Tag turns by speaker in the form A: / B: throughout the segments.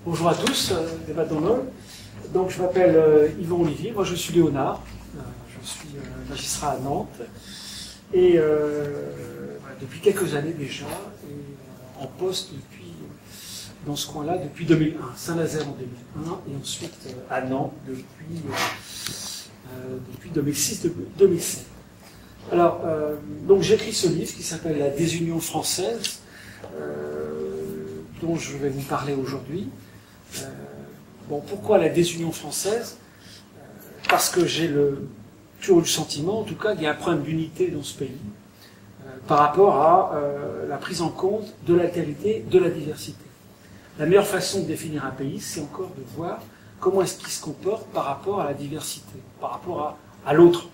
A: Bonjour à tous, débat dans l'Aule. Donc je m'appelle Yvon Olivier, moi je suis Léonard, je suis magistrat à Nantes et voilà, depuis quelques années déjà, et en poste depuis, dans ce coin-là depuis 2001, Saint-Nazaire en 2001 et ensuite à Nantes depuis 2006-2007. Alors, donc j'écris ce livre qui s'appelle La désunion française, dont je vais vous parler aujourd'hui. Bon, pourquoi la désunion française? Parce que j'ai toujours eu le sentiment, en tout cas, qu'il y a un problème d'unité dans ce pays par rapport à la prise en compte de l'altérité, de la diversité. La meilleure façon de définir un pays, c'est encore de voir comment est-ce qu'il se comporte par rapport à la diversité, par rapport à l'autre.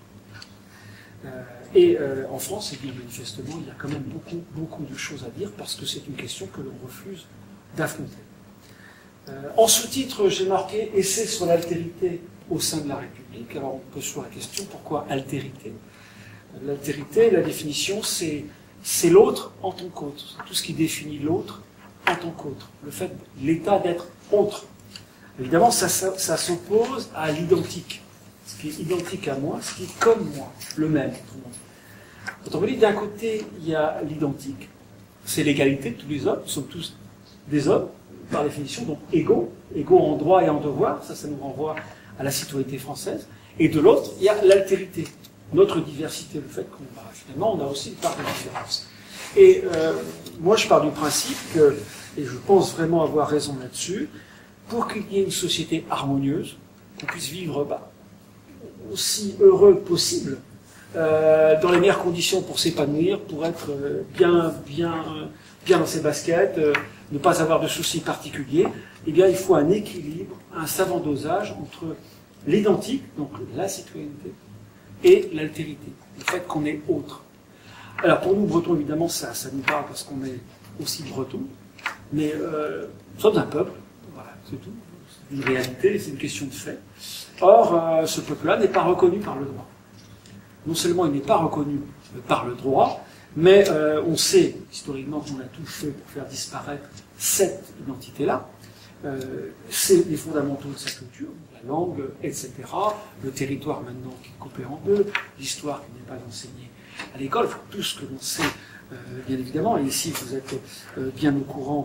A: En France, et bien manifestement, il y a quand même beaucoup de choses à dire parce que c'est une question que l'on refuse d'affronter. En sous-titre, j'ai marqué « Essai sur l'altérité au sein de la République ». Alors, on peut se poser la question, pourquoi altérité? L'altérité, la définition, c'est l'autre en tant qu'autre. C'est tout ce qui définit l'autre en tant qu'autre. Le fait, l'état d'être autre. Évidemment, ça s'oppose à l'identique. Ce qui est identique à moi, ce qui est comme moi, le même. Quand on veut dire, d'un côté, il y a l'identique, c'est l'égalité de tous les hommes, nous sommes tous des hommes, par définition, donc égaux en droit et en devoir, ça nous renvoie à la citoyenneté française, et de l'autre, il y a l'altérité, notre diversité, le fait qu'on finalement, on a aussi une part de différence. Et moi, je pars du principe que, et je pense vraiment avoir raison là-dessus, pour qu'il y ait une société harmonieuse, qu'on puisse vivre aussi heureux que possible, dans les meilleures conditions pour s'épanouir, pour être bien dans ses baskets, ne pas avoir de soucis particuliers, eh bien il faut un équilibre, un savant dosage entre l'identique, donc la citoyenneté, et l'altérité, le fait qu'on est autre. Alors pour nous, Bretons, évidemment, ça nous parle parce qu'on est aussi Bretons, mais nous sommes un peuple, voilà, c'est tout, c'est une réalité, c'est une question de fait. Or, ce peuple-là n'est pas reconnu par le droit. Non seulement il n'est pas reconnu par le droit, mais on sait historiquement qu'on a tout fait pour faire disparaître cette identité-là. C'est les fondamentaux de sa culture, la langue, etc. Le territoire maintenant qui est coupé en deux, l'histoire qui n'est pas enseignée à l'école, enfin, tout ce que l'on sait, bien évidemment, et ici vous êtes bien au courant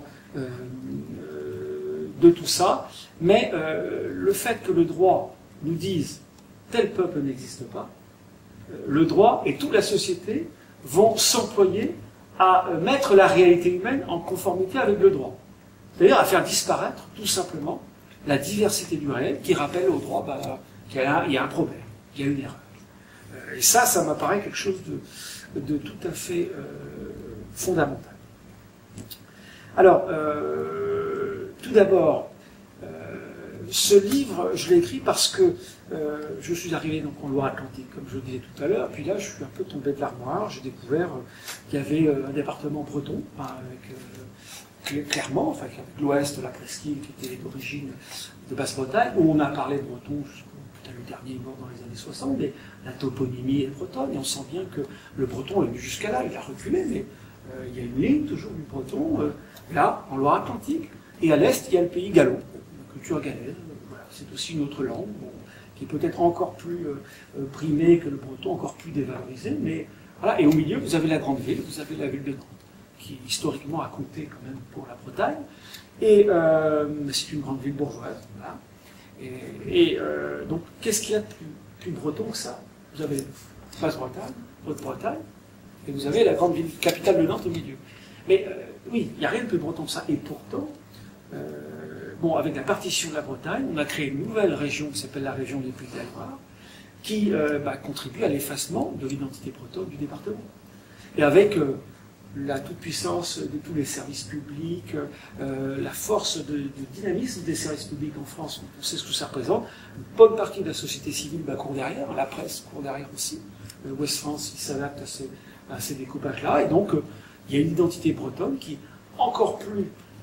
A: de tout ça, mais le fait que le droit nous dise tel peuple n'existe pas, le droit et toute la société vont s'employer à mettre la réalité humaine en conformité avec le droit. C'est-à-dire à faire disparaître, tout simplement, la diversité du réel qui rappelle au droit qu'il y a un problème, qu'il y a une erreur. Et ça m'apparaît quelque chose de tout à fait fondamental. Alors, tout d'abord, ce livre, je l'ai écrit parce que je suis arrivé donc en Loire-Atlantique, comme je le disais tout à l'heure, puis là je suis un peu tombé de l'armoire, j'ai découvert qu'il y avait un département breton, avec clairement, enfin avec l'ouest, la presqu'île qui était d'origine de Basse-Bretagne, où on a parlé de breton jusqu'au le dernier est mort dans les années 60, mais la toponymie est bretonne, et on sent bien que le breton est venu jusqu'à là, il a reculé, mais il y a une ligne toujours du breton, là, en Loire-Atlantique, et à l'est, il y a le pays gallo, la culture galaise, voilà, c'est aussi une autre langue, bon, qui est peut-être encore plus primée que le breton, encore plus dévalorisée, mais voilà, et au milieu, vous avez la grande ville, vous avez la ville de Nantes, qui historiquement a compté quand même pour la Bretagne, et c'est une grande ville bourgeoise, voilà. Donc, qu'est-ce qu'il y a de plus breton que ça? Vous avez Basse-Bretagne, Haute-Bretagne, et vous avez la grande ville capitale de Nantes au milieu. Mais oui, il n'y a rien de plus breton que ça, et pourtant, bon, avec la partition de la Bretagne, on a créé une nouvelle région qui s'appelle la région des Pays de la Loire, qui contribue à l'effacement de l'identité bretonne du département. Et avec la toute-puissance de tous les services publics, la force de dynamisme des services publics en France, on sait ce que ça représente, une bonne partie de la société civile court derrière, la presse court derrière aussi, Ouest France il s'adapte à ces découpages-là, et donc il y a une identité bretonne qui est encore plus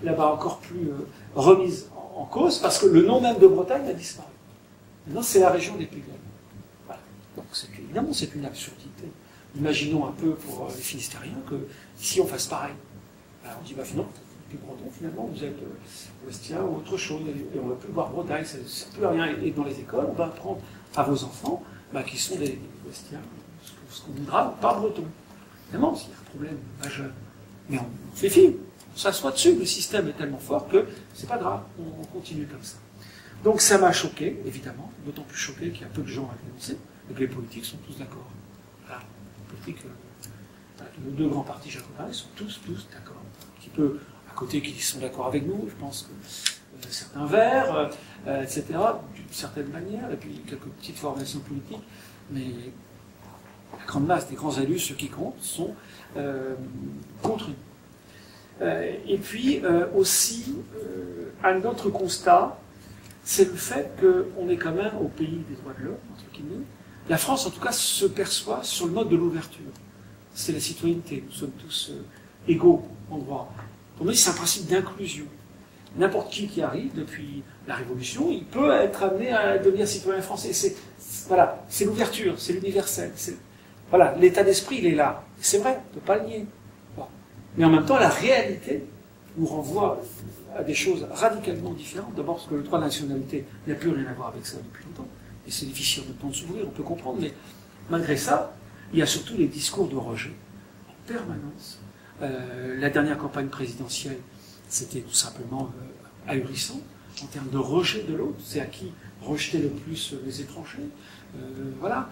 A: remise en cause, parce que le nom même de Bretagne a disparu. Maintenant, c'est la région des Pays de la Loire. Voilà. Donc, évidemment, c'est une absurdité. Imaginons un peu pour les Finistériens que si on fasse pareil. Alors, on dit, bah non, plus breton, finalement, vous êtes ouestien ou autre chose, et on ne va plus voir Bretagne, ça ne sert plus à rien. Et dans les écoles, on va apprendre à vos enfants qui sont des ouestiens, ce qu'on voudra, pas bretons. Évidemment, s'il y a un problème majeur. Mais on fait fi, on s'assoit dessus, le système est tellement fort que c'est pas grave, on continue comme ça. Donc ça m'a choqué, évidemment, d'autant plus choqué qu'il y a peu de gens à dénoncer, et que les politiques sont tous d'accord. Voilà, les politiques, les deux grands partis jacobins, ils sont tous d'accord. Un petit peu à côté qui sont d'accord avec nous, je pense que certains verts, etc., d'une certaine manière, et puis quelques petites formations politiques, mais la grande masse des grands élus, ceux qui comptent, sont contre nous. Et puis aussi, un autre constat, c'est le fait qu'on est quand même au pays des droits de l'homme, entre guillemets. La France, en tout cas, se perçoit sur le mode de l'ouverture. C'est la citoyenneté, nous sommes tous égaux en droit. Pour moi, c'est un principe d'inclusion. N'importe qui arrive depuis la Révolution, il peut être amené à devenir citoyen français. C'est l'ouverture, c'est l'universel. Voilà, l'état d'esprit, il est là. C'est vrai, on ne peut pas le nier. Bon. Mais en même temps, la réalité nous renvoie à des choses radicalement différentes. D'abord, parce que le droit de nationalité n'a plus rien à voir avec ça depuis longtemps. Et c'est difficile de temps de s'ouvrir, on peut comprendre. Mais malgré ça, il y a surtout les discours de rejet en permanence. La dernière campagne présidentielle, c'était tout simplement ahurissant en termes de rejet de l'autre. C'est à qui rejeter le plus les étrangers. Voilà.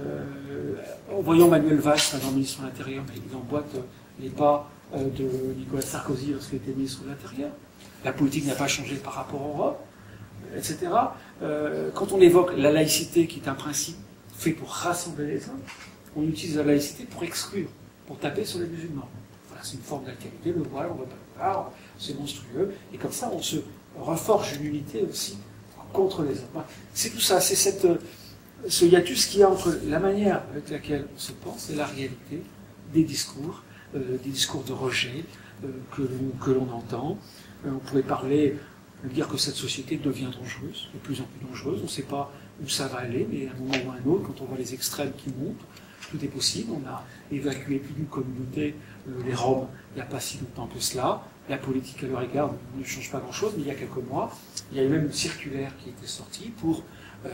A: En voyant Manuel Valls, le ministre de l'Intérieur, il emboîte les pas de Nicolas Sarkozy lorsqu'il était ministre de l'Intérieur. La politique n'a pas changé par rapport à l'Europe, etc. Quand on évoque la laïcité, qui est un principe fait pour rassembler les hommes, on utilise la laïcité pour exclure, pour taper sur les musulmans. Voilà, c'est une forme d'altérité, le voile, on ne va pas le voir, c'est monstrueux, et comme ça on se reforge une unité aussi contre les hommes. C'est tout ça, c'est ce hiatus qu'il y a entre la manière avec laquelle on se pense et la réalité des discours de rejet que l'on entend. On pourrait dire que cette société devient dangereuse, de plus en plus dangereuse. On ne sait pas où ça va aller, mais à un moment ou à un autre, quand on voit les extrêmes qui montent, tout est possible. On a évacué plus d'une communauté, les Roms, il n'y a pas si longtemps que cela. La politique à leur égard ne change pas grand-chose, mais il y a quelques mois, il y a eu même une circulaire qui était sortie pour...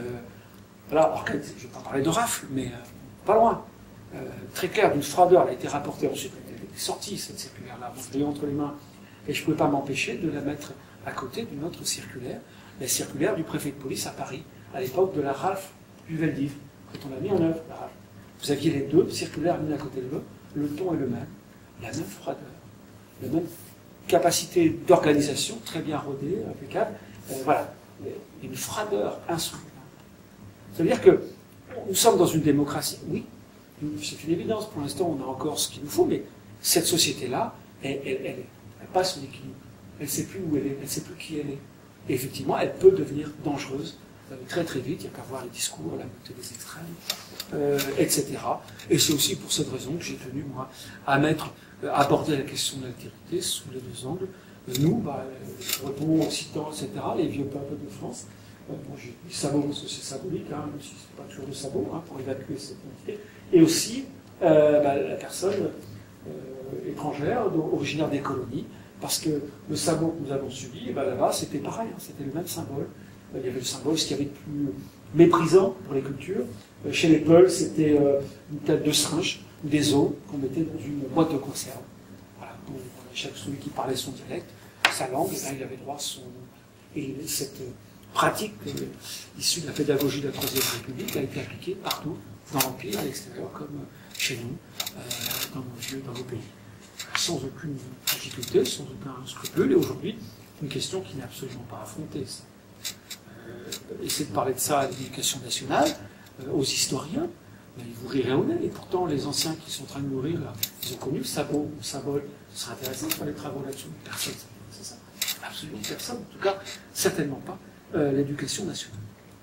A: alors, je ne vais pas parler de rafle, mais pas loin. Très clair, d'une froideur, elle a été rapportée ensuite, elle est sortie, cette circulaire-là. Bon, je l'ai entre les mains, et je ne pouvais pas m'empêcher de la mettre à côté d'une autre circulaire, la circulaire du préfet de police à Paris, à l'époque de la rafle du Veldiv, quand on l'a mis en œuvre, la rafle. Vous aviez les deux circulaires mis à côté de l'autre, le ton est le même, la même froideur, la même capacité d'organisation, très bien rodée, impeccable, voilà, une froideur insoutenable. Ça veut dire que nous sommes dans une démocratie, oui, c'est une évidence, pour l'instant on a encore ce qu'il nous faut, mais cette société-là, elle passe son équilibre. Elle ne sait plus où elle est, elle ne sait plus qui elle est. Et effectivement, elle peut devenir dangereuse très très vite, il n'y a qu'à voir les discours, la montée des extrêmes, etc. Et c'est aussi pour cette raison que j'ai tenu, moi, à aborder la question de l'altérité sous les deux angles. Nous, Bretons, Occitans, etc., les vieux peuples de France, j'ai dit sabot parce que c'est symbolique, même si ce n'est pas toujours le sabot, pour évacuer cette entité, et aussi la personne étrangère, originaire des colonies, parce que le sabot que nous avons subi, là-bas, c'était pareil, c'était le même symbole. Il y avait le symbole, ce qu'il y avait de plus méprisant pour les cultures. Chez les Peuls, c'était une tête de singe, ou des os, qu'on mettait dans une boîte de conserve. Voilà, pour celui qui parlait son dialecte, sa langue, et là, il avait droit à son... Et cette pratique issue de la pédagogie de la Troisième République a été appliquée partout, dans l'Empire, à l'extérieur, comme chez nous, dans nos pays. Sans aucune difficulté, sans aucun scrupule, et aujourd'hui, une question qui n'est absolument pas affrontée. Essayer de parler de ça à l'éducation nationale, aux historiens, ils vous rirez au nez, et pourtant les anciens qui sont en train de mourir, là, ils ont connu le sabot, le symbole. Ce serait intéressant de faire des travaux là-dessus. Personne ne sait ça. Absolument personne, en tout cas, certainement pas l'éducation nationale.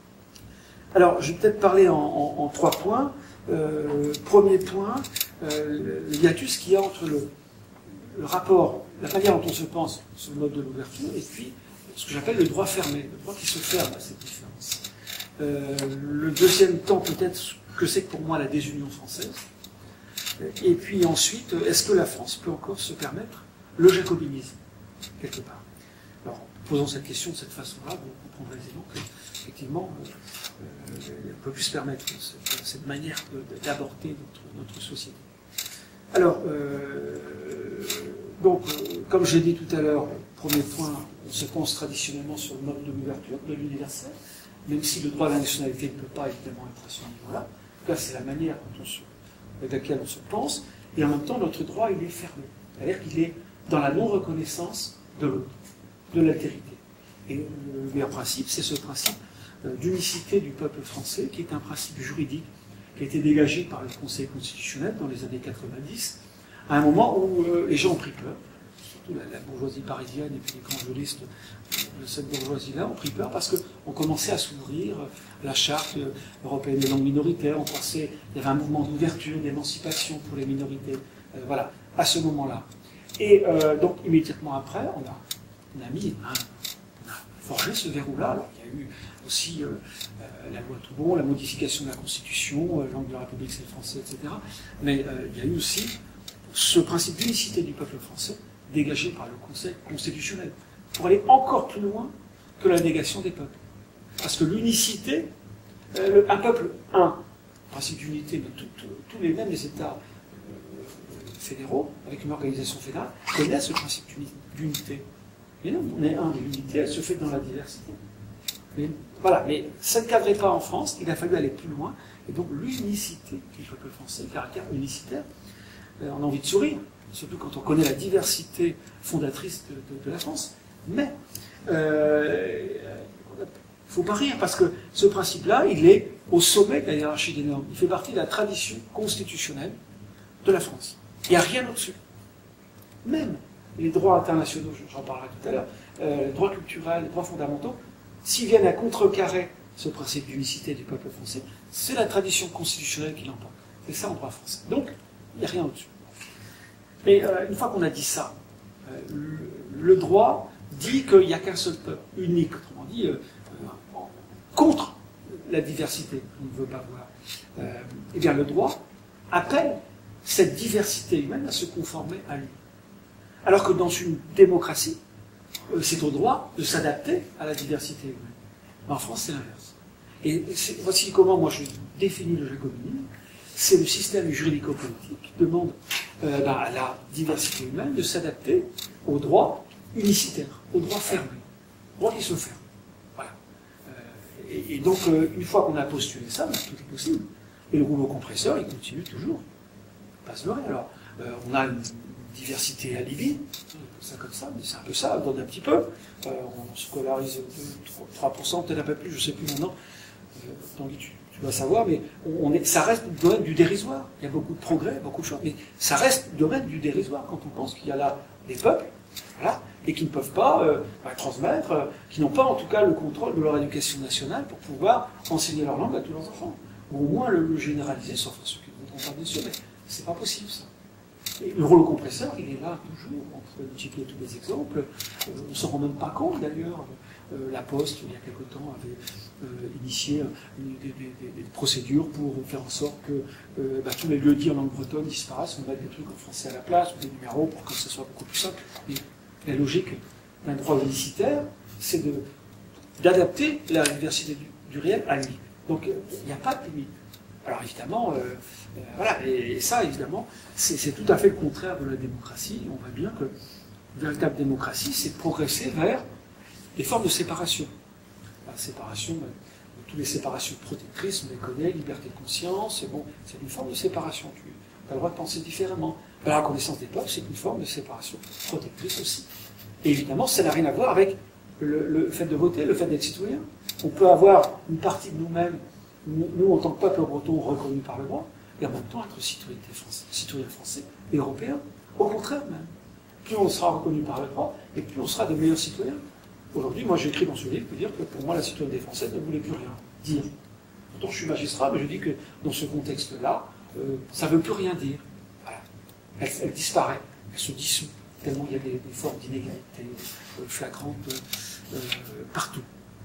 A: Alors, je vais peut-être parler en 3 points. Premier point, le hiatus qu'il y a entre le rapport, la manière dont on se pense sur le mode de l'ouverture, et puis ce que j'appelle le droit fermé, le droit qui se ferme à cette différence. Le deuxième temps, peut-être, que c'est pour moi la désunion française. Et puis ensuite, est-ce que la France peut encore se permettre le jacobinisme? quelque part. Alors, en posant cette question de cette façon-là, vous comprendrez aisément qu'effectivement, on peut plus se permettre cette manière d'aborder notre société. Alors, comme j'ai dit tout à l'heure, premier point, on se pense traditionnellement sur le mode de l'ouverture, de l'universel, même si le droit à la nationalité ne peut pas évidemment être à ce niveau-là. En tout cas, c'est la manière avec laquelle on se pense, et en même temps, notre droit, il est fermé. C'est-à-dire qu'il est dans la non-reconnaissance de l'autre, de l'altérité. Et le meilleur principe, c'est ce principe d'unicité du peuple français, qui est un principe juridique qui a été dégagé par le Conseil constitutionnel dans les années 90, à un moment où les gens ont pris peur, surtout la bourgeoisie parisienne et puis les grands juristes de cette bourgeoisie-là ont pris peur parce qu'on commençait à s'ouvrir la charte européenne des langues minoritaires, on pensait qu'il y avait un mouvement d'ouverture, d'émancipation pour les minorités, voilà, à ce moment-là. Et donc, immédiatement après, on a forgé ce verrou-là. Alors, il y a eu aussi la loi Toubon, la modification de la Constitution, langue de la République, c'est le français, etc. Mais il y a eu aussi ce principe d'unicité du peuple français, dégagé par le Conseil constitutionnel, pour aller encore plus loin que la négation des peuples. Parce que l'unicité, un peuple, principe d'unité de tous les mêmes les États fédéraux, avec une organisation fédérale, connaissent ce principe d'unité. Mais non, on est un, et l'unité, elle se fait dans la diversité. Mais, voilà, mais ça ne cadrait pas en France, il a fallu aller plus loin, et donc l'unicité du peuple français, le caractère unicitaire, on a envie de sourire, surtout quand on connaît la diversité fondatrice de la France. Mais il ne faut pas rire, parce que ce principe-là, il est au sommet de la hiérarchie des normes. Il fait partie de la tradition constitutionnelle de la France. Il n'y a rien au-dessus. Même les droits internationaux, j'en parlerai tout à l'heure, les droits culturels, les droits fondamentaux, s'ils viennent à contrecarrer ce principe d'unicité du peuple français, c'est la tradition constitutionnelle qui l'emporte. C'est ça en droit français. Donc, il n'y a rien au-dessus. Mais une fois qu'on a dit ça, le droit dit qu'il n'y a qu'un seul peuple, unique, autrement dit, contre la diversité qu'on ne veut pas voir. Eh bien, le droit appelle cette diversité humaine à se conformer à lui. Alors que dans une démocratie, c'est au droit de s'adapter à la diversité humaine. Mais en France, c'est l'inverse. Et voici comment moi je définis le jacobinisme. C'est le système juridico-politique qui demande à la diversité humaine de s'adapter au droit unicitaire, au droit fermé, au droit qui se ferme. Voilà. Et donc, une fois qu'on a postulé ça, tout est possible. Et le rouleau compresseur, il continue toujours. Pas se leurrer. Alors, on a une diversité alibi, ça comme ça, mais c'est un peu ça, on donne un petit peu. On scolarise 3%, peut-être un peu plus, je ne sais plus maintenant. Tanguy, tu dois savoir, mais ça reste du domaine du dérisoire. Il y a beaucoup de progrès, beaucoup de choses, mais ça reste du domaine du dérisoire quand on pense qu'il y a là des peuples, voilà, et qui ne peuvent pas transmettre, qui n'ont pas en tout cas le contrôle de leur éducation nationale pour pouvoir enseigner leur langue à tous leurs enfants. Ou au moins le généraliser, sauf à ceux qui ne voudront pas bien sûr, mais c'est pas possible ça. Et le rouleau compresseur, il est là toujours, on pourrait multiplier tous les exemples, on ne s'en rend même pas compte d'ailleurs. La Poste, il y a quelque temps, avait initié des procédures pour faire en sorte que tous les lieux dits en langue bretonne disparaissent, on met des trucs en français à la place, ou des numéros pour que ce soit beaucoup plus simple. Mais la logique d'un droit unicitaire, c'est d'adapter la diversité du réel à lui. Donc il n'y a pas de limite. Alors évidemment, voilà, et ça évidemment, c'est tout à fait le contraire de la démocratie. On voit bien que la véritable démocratie, c'est de progresser vers des formes de séparation. La séparation, toutes les séparations protectrices, on les connaît, liberté de conscience, bon, c'est une forme de séparation. Tu as le droit de penser différemment. La reconnaissance des peuples, c'est une forme de séparation protectrice aussi. Et évidemment, ça n'a rien à voir avec le fait de voter, le fait d'être citoyen. On peut avoir une partie de nous-mêmes, nous en tant que peuple breton, reconnus par le droit, et en même temps être citoyen français et européen. Au contraire même. Plus on sera reconnu par le droit, et plus on sera de meilleurs citoyens. Aujourd'hui, moi j'écris dans ce livre pour dire que pour moi la citoyenneté française ne voulait plus rien dire. Pourtant je suis magistrat, mais je dis que dans ce contexte-là, ça ne veut plus rien dire. Voilà. Elle disparaît, elle se dissout, tellement il y a des formes d'inégalité flagrantes partout.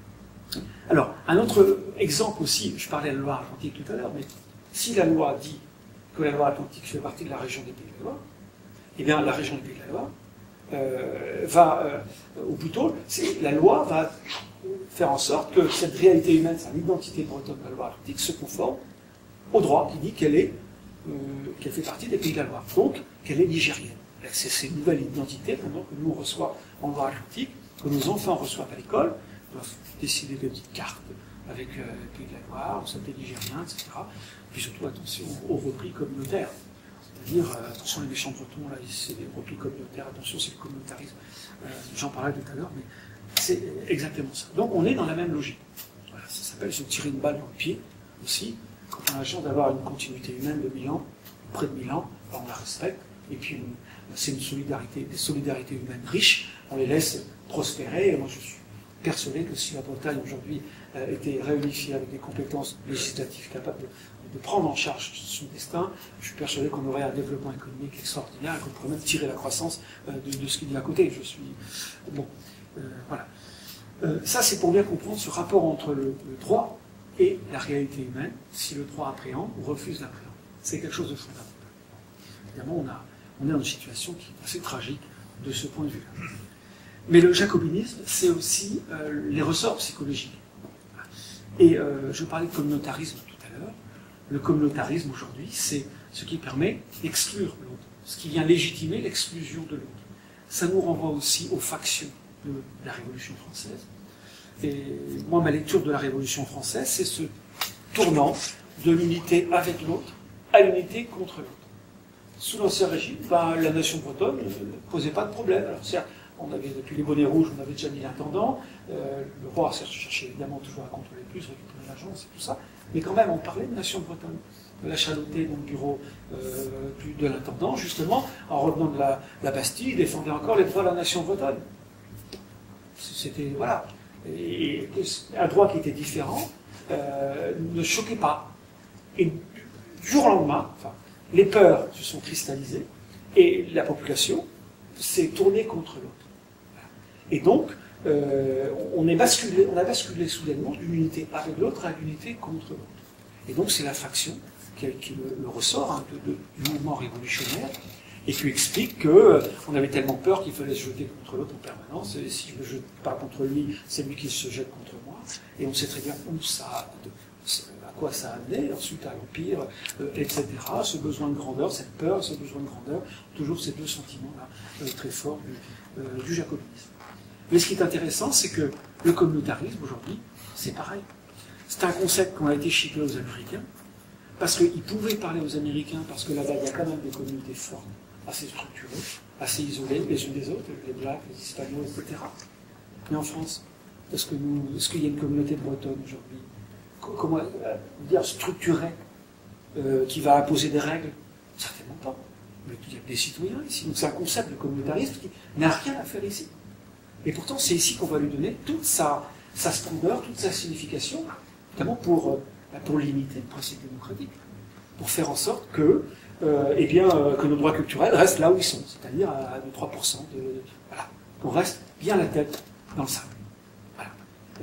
A: Alors, un autre exemple aussi, je parlais de la Loire-Atlantique tout à l'heure, mais si la loi dit que la Loire-Atlantique fait partie de la région des Pays de la Loire, eh bien la région des Pays de la Loire, ou plutôt, la loi va faire en sorte que cette réalité humaine, cette identité bretonne de la Loire-Atlantique, se conforme au droit qui dit qu'elle fait partie des pays de la Loire, donc qu'elle est nigérienne. C'est ces nouvelles identités maintenant que nous on reçoit en Loire-Atlantique, que nos enfants reçoivent à l'école, ils doivent décider de petites cartes avec les pays de la Loire, on s'appelle nigérien, etc. Puis surtout attention aux repris communautaires. C'est-à-dire, attention les méchants bretons, là, c'est des repris communautaires, attention c'est le communautarisme. J'en parlais tout à l'heure, mais c'est exactement ça. Donc on est dans la même logique. Voilà, ça s'appelle se tirer une balle dans le pied aussi. Quand on a la chance d'avoir une continuité humaine de 1000 ans, près de 1000 ans, on la respecte. Et puis c'est une solidarité, des solidarités humaines riches, on les laisse prospérer. Et moi je suis persuadé que si la Bretagne aujourd'hui était réunifiée avec des compétences législatives capables de prendre en charge son destin, je suis persuadé qu'on aurait un développement économique extraordinaire et qu'on pourrait même tirer la croissance de ce qu'il y a à côté. Je suis bon, voilà. Ça c'est pour bien comprendre ce rapport entre le droit et la réalité humaine, si le droit appréhende ou refuse d'appréhender. C'est quelque chose de fondamental. Évidemment, on est dans une situation qui est assez tragique de ce point de vue-là. Mais le jacobinisme, c'est aussi les ressorts psychologiques. Et je parlais de communautarisme tout à l'heure. Le communautarisme aujourd'hui, c'est ce qui permet d'exclure l'autre, ce qui vient légitimer l'exclusion de l'autre. Ça nous renvoie aussi aux factions de la Révolution française. Et moi, ma lecture de la Révolution française, c'est ce tournant de l'unité avec l'autre à l'unité contre l'autre. Sous l'Ancien Régime, la nation bretonne ne posait pas de problème. Alors certes, on avait depuis les bonnets rouges, on avait déjà mis l'intendant. Le roi cherchait évidemment toujours à contrôler plus, récupérer l'argent, c'est tout ça. Mais quand même, on parlait de nation bretonne. La Chaloté, dans le bureau de l'intendant, justement, en revenant de la Bastille, défendait encore les droits de la nation bretonne. C'était, voilà. Et un droit qui était différent ne choquait pas. Et du jour au lendemain, les peurs se sont cristallisées et la population s'est tournée contre l'autre. Et donc, on a basculé soudainement d'une unité avec l'autre à l'unité contre l'autre. Et donc, c'est la faction qui le ressort du mouvement révolutionnaire et qui explique qu'on avait tellement peur qu'il fallait se jeter contre l'autre en permanence. Et si je ne me jette pas contre lui, c'est lui qui se jette contre moi. Et on sait très bien où ça à quoi ça a amené, ensuite à l'Empire, etc. Ce besoin de grandeur, cette peur, ce besoin de grandeur, toujours ces deux sentiments-là très forts du jacobinisme. Mais ce qui est intéressant, c'est que le communautarisme, aujourd'hui, c'est pareil. C'est un concept qui a été chippé aux Américains, parce qu'ils pouvaient parler aux Américains, parce que là-bas, il y a quand même des communautés fortes, assez structurées, assez isolées les unes des autres, les Blacks, les Hispanos, etc. Mais en France, est-ce qu'il y a une communauté bretonne aujourd'hui, comment dire, structurée, qui va imposer des règles? Certainement pas. Mais il y a des citoyens ici. Donc c'est un concept de communautarisme qui n'a rien à faire ici. Et pourtant, c'est ici qu'on va lui donner toute sa splendeur, toute sa signification, notamment pour limiter le principe démocratique, pour faire en sorte que nos droits culturels restent là où ils sont, c'est-à-dire à 2-3%. Voilà. Qu'on reste bien la tête dans le sable. Voilà.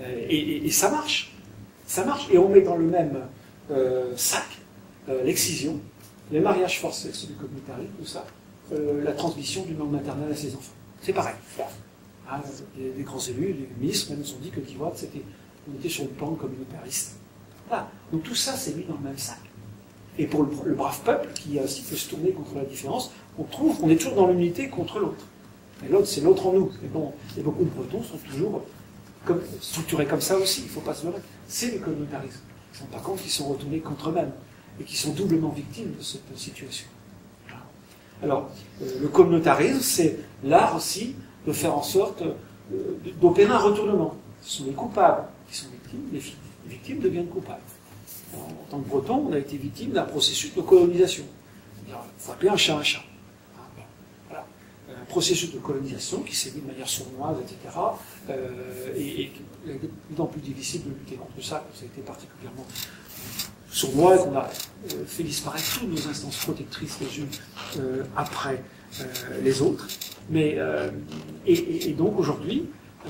A: Et ça marche. Ça marche. Et on met dans le même sac l'excision, les mariages forcés, c'est du communautarisme, tout ça, la transmission du nom maternel à ses enfants. C'est pareil. Hein, les grands élus, les ministres même nous ont dit que Diwat, on était sur une bande communautariste. Voilà. Donc tout ça, c'est mis dans le même sac. Et pour le brave peuple, qui aussi peut se tourner contre la différence, on est toujours dans l'unité contre l'autre. Et l'autre, c'est l'autre en nous. Et beaucoup de Bretons sont toujours structurés comme ça aussi, il ne faut pas se leurrer. C'est le communautarisme. Ils ne se rendent pas compte qu'ils sont retournés contre eux-mêmes et qu'ils sont doublement victimes de cette situation. Voilà. Alors, le communautarisme, c'est l'art aussi de faire en sorte d'opérer un retournement. Ce sont les coupables qui sont victimes, les victimes deviennent coupables. En tant que Breton, on a été victime d'un processus de colonisation. Il faut appeler un chat un chat. Voilà. Un processus de colonisation qui s'est mis de manière sournoise, etc. Et il est de plus en plus difficile de lutter contre ça, ça a été particulièrement sournois et qu'on a fait disparaître toutes nos instances protectrices les unes après les autres. Mais, et donc aujourd'hui,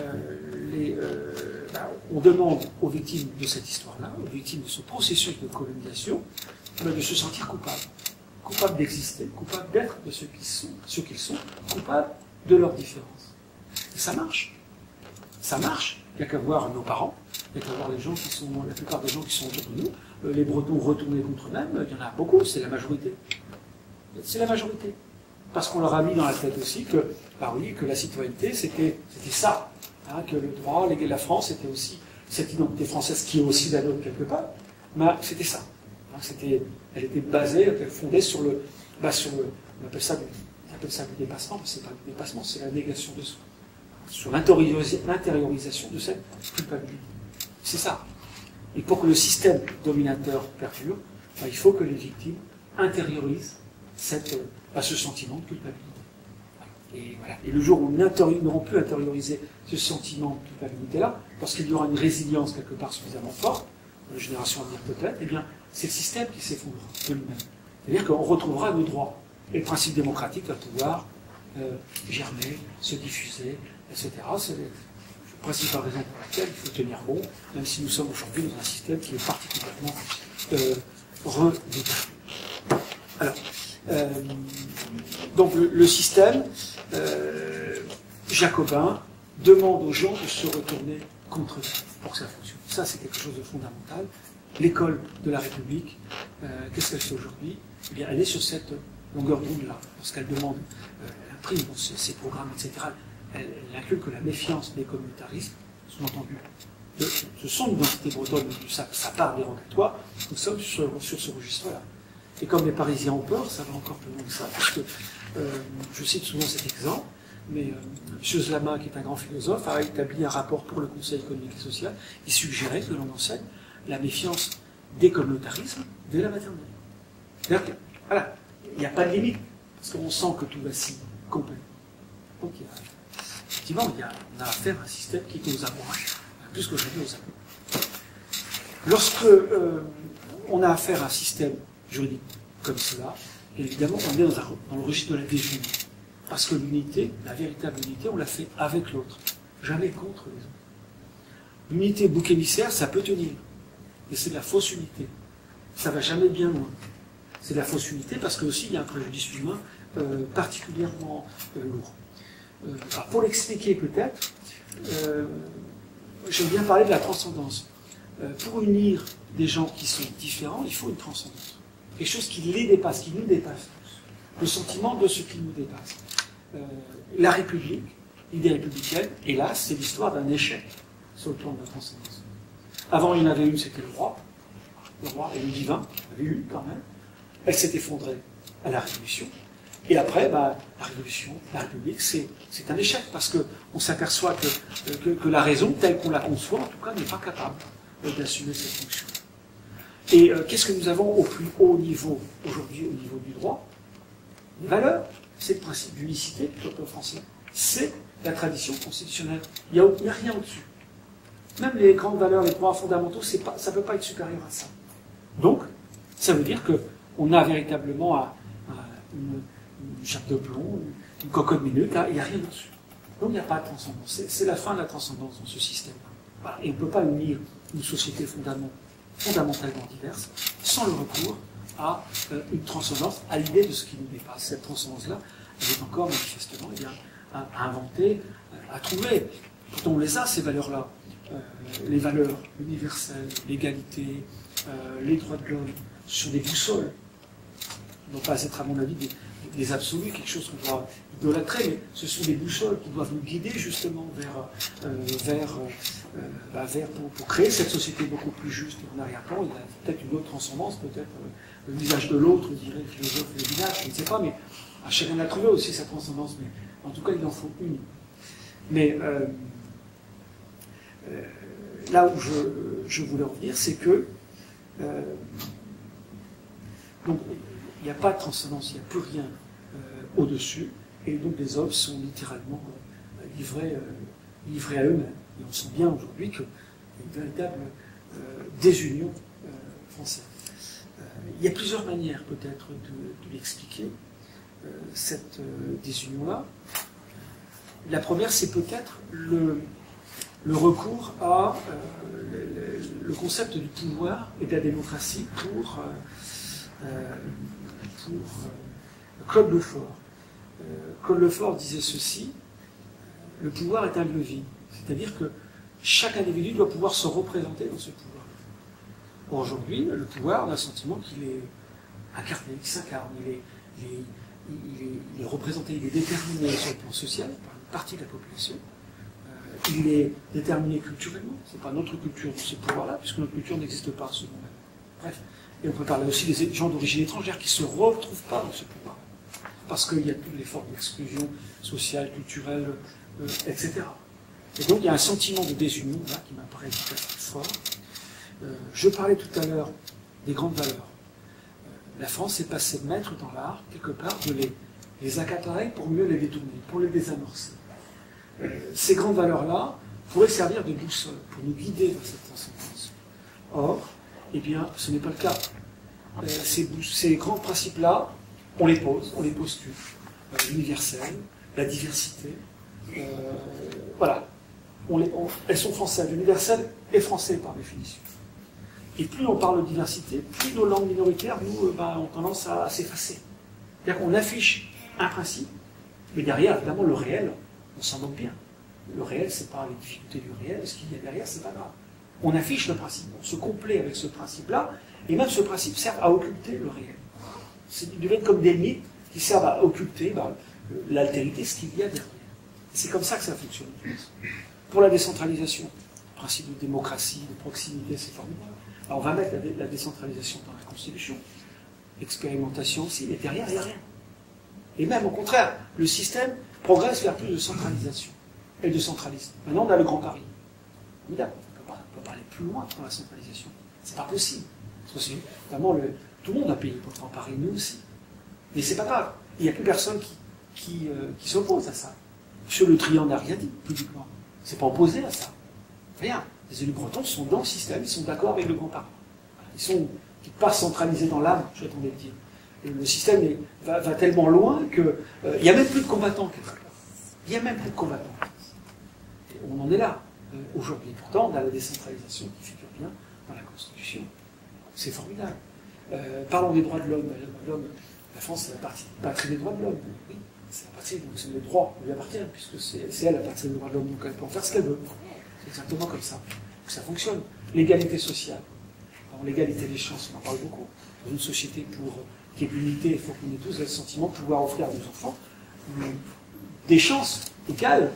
A: on demande aux victimes de cette histoire-là, aux victimes de ce processus de colonisation, de se sentir coupables. Coupables d'exister, coupables d'être de ce qu'ils sont, coupables de leurs différences. Et ça marche. Ça marche. Il n'y a qu'à voir nos parents, il n'y a qu'à voir les gens qui sont, la plupart des gens qui sont autour de nous. Les Bretons retournés contre eux-mêmes, il y en a beaucoup, c'est la majorité. C'est la majorité. Parce qu'on leur a mis dans la tête aussi que, bah oui, que la citoyenneté, c'était ça. Hein, que le droit, la France, c'était aussi cette identité française qui est aussi la nôtre quelque part. Mais c'était ça. Hein, elle était basée, elle était fondée sur le, on appelle ça du dépassement, mais c'est pas du dépassement, c'est la négation de soi. Sur l'intériorisation de cette culpabilité. C'est ça. Et pour que le système dominateur perdure, bah, il faut que les victimes intériorisent ce sentiment de culpabilité. Et, voilà. Et le jour où ils n'auront plus intériorisé ce sentiment de culpabilité-là, lorsqu'il y aura une résilience quelque part suffisamment forte, dans les générations à venir peut-être, eh bien, c'est le système qui s'effondrera de lui-même. C'est-à-dire qu'on retrouvera nos droits. Et le principe démocratique va pouvoir germer, se diffuser, etc. C'est la principale raison pour laquelle il faut tenir bon, même si nous sommes aujourd'hui dans un système qui est particulièrement redéterminé. Alors, donc le système jacobin demande aux gens de se retourner contre eux pour que ça fonctionne. Ça, c'est quelque chose de fondamental. L'école de la République, qu'est-ce qu'elle fait aujourd'hui? Eh bien, elle est sur cette longueur d'onde-là. Lorsqu'elle demande, elle imprime dans ses programmes, etc., elle inculque la méfiance des communautarismes, sous-entendu. Ce sont l'identité bretonne, ça part dérogatoire, nous sommes sur ce registre-là. Et comme les Parisiens ont peur, ça va encore plus loin que ça, puisque je cite souvent cet exemple, mais M. Zlama, qui est un grand philosophe, a établi un rapport pour le Conseil économique et social qui suggérait que l'on enseigne la méfiance des communautarismes dès la maternelle. C'est-à-dire que, voilà, il n'y a pas de limite, parce qu'on sent que tout vacille complètement. Donc, effectivement, on a affaire à un système qui est aux abois, plus qu'aujourd'hui aux abois. Lorsque on a affaire à un système juridique comme cela, évidemment, on est dans le registre de la désunion. Parce que l'unité, la véritable unité, on la fait avec l'autre, jamais contre les autres. L'unité bouc émissaire, ça peut tenir, mais c'est de la fausse unité. Ça ne va jamais bien loin. C'est de la fausse unité parce que aussi il y a un préjudice humain particulièrement lourd. Alors pour l'expliquer peut-être, j'aime bien parler de la transcendance. Pour unir des gens qui sont différents, il faut une transcendance. Quelque chose qui les dépasse, qui nous dépasse tous. Le sentiment de ce qui nous dépasse. La République, l'idée républicaine, hélas, c'est l'histoire d'un échec sur le plan de la transcendance. Avant, il y en avait une, c'était le roi et le divin, il y en avait une quand même. Elle s'est effondrée à la Révolution. Et après, la Révolution, la République, c'est un échec, parce qu'on s'aperçoit que la raison, telle qu'on la conçoit, en tout cas, n'est pas capable d'assumer cette fonction. Et qu'est-ce que nous avons au plus haut niveau, aujourd'hui, au niveau du droit? Les valeurs, c'est le principe d'unicité du peuple français. C'est la tradition constitutionnelle. Il n'y a rien au-dessus. Même les grandes valeurs, les droits fondamentaux, ça ne peut pas être supérieur à ça. Donc, ça veut dire qu'on a véritablement une chape de plomb, une cocotte minute, là, il n'y a rien dessus. Donc il n'y a pas de transcendance. C'est la fin de la transcendance dans ce système. Voilà. Et on ne peut pas unir une société fondamentalement diverse sans le recours à une transcendance, à l'idée de ce qui nous dépasse. Cette transcendance-là, elle est encore manifestement à inventer, à trouver. Pourtant on les a, ces valeurs-là. Les valeurs universelles, l'égalité, les droits de l'homme, ce sont des boussoles. Ils ne doivent pas être, à mon avis, des absolus, quelque chose qu'on doit idolâtrer, mais ce sont des boussoles qui doivent nous guider justement pour créer cette société beaucoup plus juste en arrière-plan. Il y a peut-être une autre transcendance, peut-être le visage de l'autre, dirait le philosophe et le village, je ne sais pas, mais chacun a trouvé aussi sa transcendance, mais en tout cas il en faut une. Mais là où je voulais en venir, c'est que donc il n'y a pas de transcendance, il n'y a plus rien au-dessus, et donc les hommes sont littéralement livrés à eux-mêmes. Et on sent bien aujourd'hui qu'il y a une véritable désunion française. Il y a plusieurs manières peut-être de l'expliquer, cette désunion-là. La première, c'est peut-être le recours à le concept du pouvoir et de la démocratie pour Claude Lefort. Cole Lefort disait ceci, le pouvoir est un levier. C'est-à-dire que chaque individu doit pouvoir se représenter dans ce pouvoir. Aujourd'hui, le pouvoir, on a le sentiment qu'il est incarné, qu'il s'incarne, il est représenté, il est déterminé sur le plan social par une partie de la population. Il est déterminé culturellement, c'est pas notre culture, ce pouvoir-là, puisque notre culture n'existe pas à ce moment-là. Bref, et on peut parler aussi des gens d'origine étrangère qui ne se retrouvent pas dans ce pouvoir, parce qu'il y a toutes les formes d'exclusion sociale, culturelle, etc. Et donc il y a un sentiment de désunion là qui m'apparaît tout à fait fort. Je parlais tout à l'heure des grandes valeurs. La France est passée maître dans l'art, quelque part, de les accaparer pour mieux les détourner, pour les désamorcer. Ces grandes valeurs-là pourraient servir de boussole pour nous guider dans cette transcendance. Or, eh bien, ce n'est pas le cas. Ces grands principes-là, on les pose plus. L'universel, la diversité, voilà. Elles sont françaises. L'universel est français par définition. Et plus on parle de diversité, plus nos langues minoritaires, nous, ont tendance à s'effacer. C'est-à-dire qu'on affiche un principe, mais derrière, évidemment, le réel, on s'en moque bien. Le réel, c'est pas les difficultés du réel, ce qu'il y a derrière, c'est pas grave. On affiche le principe, on se complaît avec ce principe-là, et même ce principe sert à occulter le réel. Ils deviennent comme des mythes qui servent à occulter l'altérité, ce qu'il y a derrière. C'est comme ça que ça fonctionne. Pour la décentralisation, le principe de démocratie, de proximité, c'est formidable. Alors on va mettre la décentralisation dans la Constitution, l'expérimentation aussi, mais derrière, il n'y a rien. Et même au contraire, le système progresse vers plus de centralisation et de centralisme. Maintenant, on a le Grand Paris. Formidable. On ne peut pas aller plus loin dans la centralisation. C'est pas possible. Parce que vraiment, tout le monde a payé pour le Grand Paris, nous aussi. Mais c'est pas grave. Il n'y a plus personne qui s'oppose à ça. M. Le Drian n'a rien dit publiquement. Il ne s'est pas opposé à ça. Rien. Les élus bretons sont dans le système, ils sont d'accord avec le Grand Paris. Ils sont pas centralisés dans l'âme, j'attendais de dire. Et le système va tellement loin qu'il n'y a même plus de combattants quelque part. Il n'y a même plus de combattants. Et on en est là aujourd'hui. Pourtant, on a la décentralisation qui figure bien dans la Constitution. C'est formidable. Parlons des droits de l'homme. La France, c'est la patrie des droits de l'homme. Oui, c'est la patrie, donc c'est le droit qui lui appartient, puisque c'est elle la patrie des droits de l'homme, donc elle peut en faire ce qu'elle veut. C'est exactement comme ça. Donc ça fonctionne. L'égalité sociale. Alors, l'égalité des chances, on en parle beaucoup. Dans une société qui est l'unité, il faut qu'on ait tous le sentiment de pouvoir offrir à nos enfants des chances égales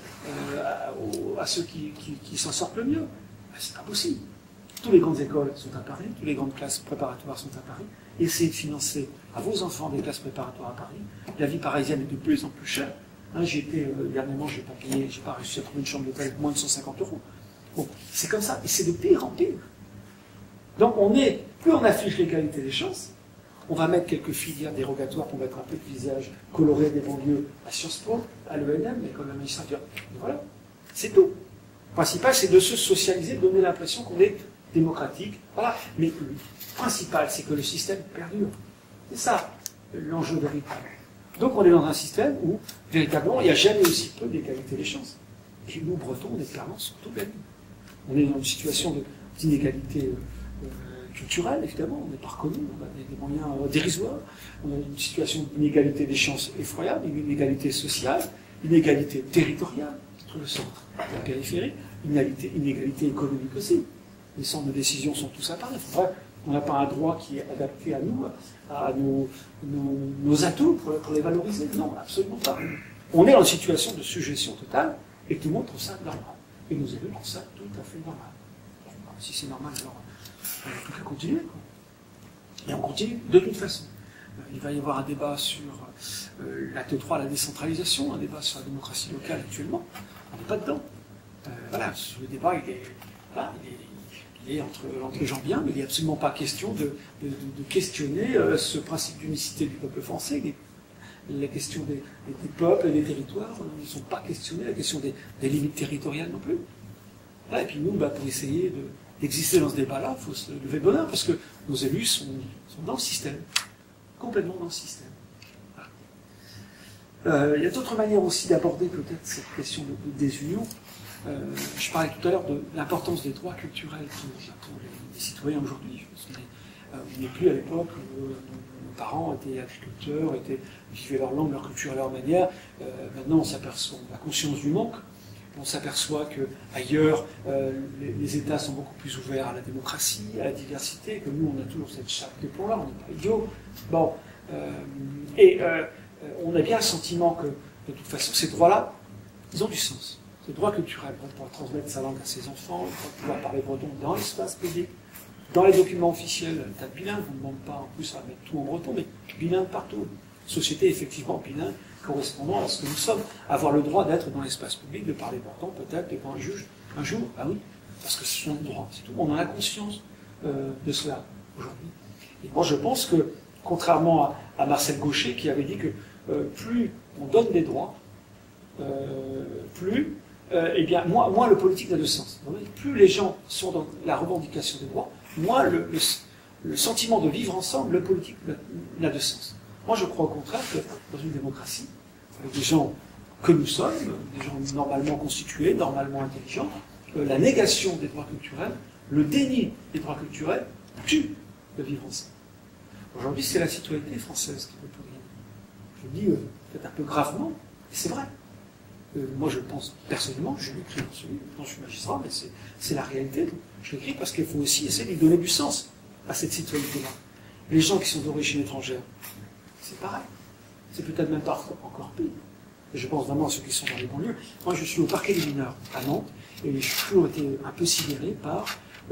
A: à ceux qui s'en sortent le mieux. C'est pas possible. Toutes les grandes écoles sont à Paris, toutes les grandes classes préparatoires sont à Paris. Essayez de financer à vos enfants des classes préparatoires à Paris. La vie parisienne est de plus en plus chère. Dernièrement, je n'ai pas réussi à trouver une chambre d'hôtel moins de 150 €. Bon, c'est comme ça, et c'est de pire en pire. Donc plus on affiche l'égalité des chances, on va mettre quelques filières dérogatoires pour mettre un peu de visage coloré des banlieues à Sciences Po, à l'ENM, l'école de magistrature. Voilà, c'est tout. Le principal, c'est de se socialiser, de donner l'impression qu'on est démocratique. Voilà. Mais le principal, c'est que le système perdure. C'est ça l'enjeu véritable. Donc on est dans un système où, véritablement, il n'y a jamais aussi peu d'égalité des chances. Et nous, Bretons, on est clairement sur toute la ligne. On est dans une situation d'inégalité culturelle, évidemment, on n'est pas reconnu, on a des moyens dérisoires, on a une situation d'inégalité des chances effroyable, une inégalité sociale, une inégalité territoriale, entre le centre et la périphérie, une inégalité économique aussi. Les centres de décision sont tous à part. On n'a pas un droit qui est adapté à nous, à nos atouts pour les valoriser. Non, absolument pas. On est dans une situation de suggestion totale et tout le monde trouve ça normal. Et nos élus trouvent ça tout à fait normal. Si c'est normal, alors on va tout continuer. Quoi. Et on continue de toute façon. Il va y avoir un débat sur l'acte 3, la décentralisation, un débat sur la démocratie locale actuellement. On n'est pas dedans. Voilà, le débat, il est entre les gens bien, mais il n'est absolument pas question de questionner ce principe d'unicité du peuple français. La question des peuples et des territoires, ils ne sont pas questionnés, la question des limites territoriales non plus. Voilà, et puis nous, pour essayer d'exister dans ce débat-là, il faut se lever de bonheur, parce que nos élus sont dans le système, complètement dans le système. Voilà. Il y a d'autres manières aussi d'aborder peut-être cette question de désunion. Je parlais tout à l'heure de l'importance des droits culturels pour les citoyens aujourd'hui. On n'est plus à l'époque où nos parents étaient agriculteurs, vivaient leur langue, leur culture, leur manière. Maintenant, on s'aperçoit, la conscience du manque. On s'aperçoit qu'ailleurs, les États sont beaucoup plus ouverts à la démocratie, à la diversité, que nous, on a toujours cette chape de plomb-là, on n'est pas idiots. Bon, on a bien le sentiment que, de toute façon, ces droits-là, ils ont du sens. Ces droits culturels, pour pouvoir transmettre sa langue à ses enfants, pour pouvoir parler breton dans l'espace public, dans les documents officiels, t'as bilingue, on ne demande pas en plus à mettre tout en breton, mais bilingue partout. Société effectivement bilingue, correspondant à ce que nous sommes. Avoir le droit d'être dans l'espace public, de parler breton, peut-être devant un juge, un jour, ah oui, parce que ce sont des droits, c'est tout. On en a conscience de cela aujourd'hui. Et moi je pense que, contrairement à Marcel Gauchet, qui avait dit que plus on donne des droits, plus, eh bien, moins le politique n'a de sens. Plus les gens sont dans la revendication des droits, moins le sentiment de vivre ensemble, le politique n'a de sens. Moi, je crois au contraire que dans une démocratie, avec des gens que nous sommes, des gens normalement constitués, normalement intelligents, la négation des droits culturels, le déni des droits culturels, tue le vivre ensemble. Aujourd'hui, c'est la citoyenneté française qui ne peut rien. Je le dis peut-être un peu gravement, et c'est vrai. Moi, je pense personnellement, je l'écris dans ce livre, je suis magistrat, mais c'est la réalité. Je l'écris parce qu'il faut aussi essayer de lui donner du sens à cette citoyenneté-là. Les gens qui sont d'origine étrangère, c'est pareil. C'est peut-être même parfois encore pire. Et je pense vraiment à ceux qui sont dans les banlieues. Moi, je suis au parquet des mineurs à Nantes, et j'ai toujours été un peu sidéré par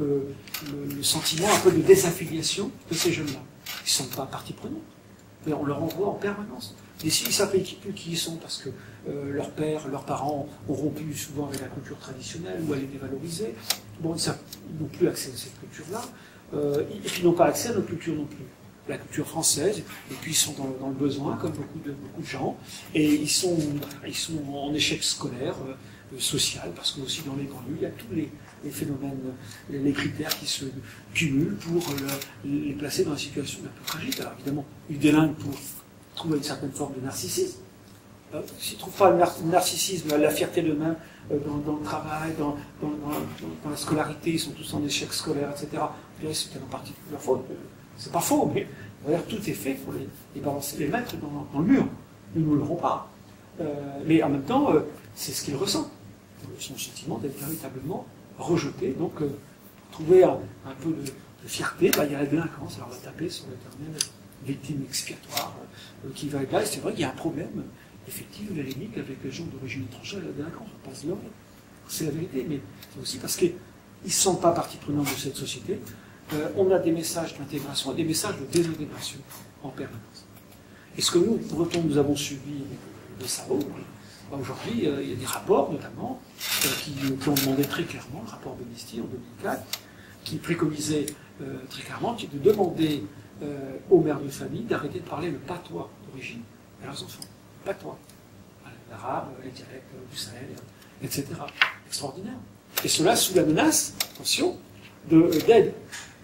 A: le sentiment un peu de désaffiliation de ces jeunes-là. Ils ne sont pas partie prenante. Mais on leur envoie en permanence. Et s'ils ne savent plus qui ils sont, parce que leurs pères, leurs parents ont rompu souvent avec la culture traditionnelle, ou elle est dévalorisée, bon, ils n'ont plus accès à cette culture-là, et puis ils n'ont pas accès à notre culture non plus. La culture française, et puis ils sont dans le besoin, comme beaucoup de gens, et ils sont en échec scolaire, social, parce que aussi dans les banlieues, il y a tous les phénomènes, les critères qui se cumulent pour les placer dans une situation un peu tragique. Alors évidemment, ils délinquent pour trouver une certaine forme de narcissisme. S'ils ne trouvent pas le narcissisme, la fierté d'eux-mêmes dans le travail, dans la scolarité, ils sont tous en échec scolaire, etc. C'est en partie leur faute. C'est pas faux, mais tout est fait pour les balancer, les mettre dans le mur. Ils ne le feront pas. Mais en même temps, c'est ce qu'ils ressentent. Son sentiment d'être véritablement rejeté. Donc, trouver un peu de fierté, il y a la délinquance. Alors, on va taper sur l'éternel victime expiatoire qui va être là. Et c'est vrai qu'il y a un problème, effectivement, lénique avec les gens d'origine étrangère, la délinquance, on passe l'homme. C'est la vérité, mais c'est aussi parce qu'ils ne sont pas partie prenante de cette société. On a des messages d'intégration et des messages de désintégration en permanence. Et ce que nous, Bretons, nous avons subi de Sao, aujourd'hui, il y a des rapports, notamment, qui ont demandé très clairement, le rapport d'Amnesty en 2004, qui préconisait très clairement de demander aux mères de famille d'arrêter de parler le patois d'origine à leurs enfants. Patois. L'arabe, les dialectes du Sahel, etc. Extraordinaire. Et cela sous la menace, attention, d'aide.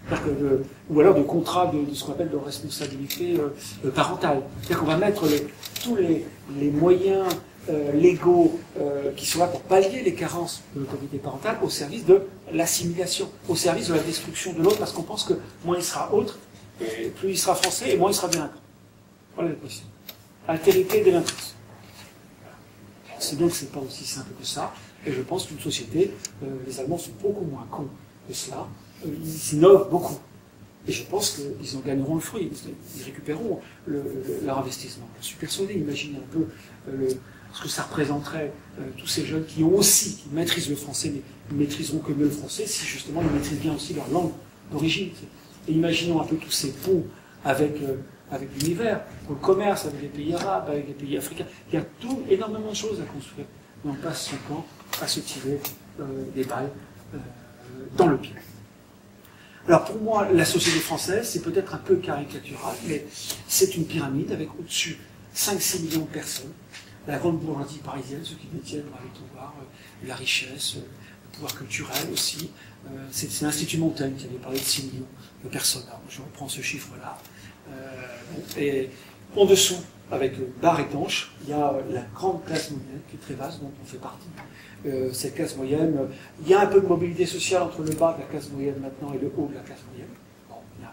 A: Ou alors de contrat de ce qu'on appelle de responsabilité parentale. C'est-à-dire qu'on va mettre tous les moyens légaux qui sont là pour pallier les carences de l'autorité parentale au service de l'assimilation, au service de la destruction de l'autre, parce qu'on pense que moins il sera autre, et plus il sera français, et moins il sera délinquant. Voilà la question. Altérité, délinquance. C'est donc que c'est pas aussi simple que ça, et je pense qu'une société, les Allemands sont beaucoup moins cons que cela, ils innovent beaucoup. Et je pense qu'ils en gagneront le fruit, ils récupéreront leur investissement. Je suis persuadé, imaginez un peu ce que ça représenterait, tous ces jeunes qui maîtrisent le français, mais ils ne maîtriseront que mieux le français si justement ils maîtrisent bien aussi leur langue d'origine. Et imaginons un peu tous ces ponts avec l'univers, pour le commerce, avec les pays arabes, avec les pays africains. Il y a énormément de choses à construire. Mais on passe son temps à se tirer des balles dans le pied. Alors pour moi, la société française, c'est peut-être un peu caricatural, mais c'est une pyramide avec au-dessus 5-6 millions de personnes. La grande bourgeoisie parisienne, ceux qui détiennent le pouvoir, la richesse, le pouvoir culturel aussi. C'est l'Institut Montaigne qui avait parlé de 6 millions de personnes. Alors, je reprends ce chiffre-là. Et en dessous, avec barre étanche, il y a la grande classe moyenne qui est très vaste, dont on fait partie. Cette classe moyenne, il y a un peu de mobilité sociale entre le bas de la classe moyenne maintenant et le haut de la classe moyenne. Bon, il y a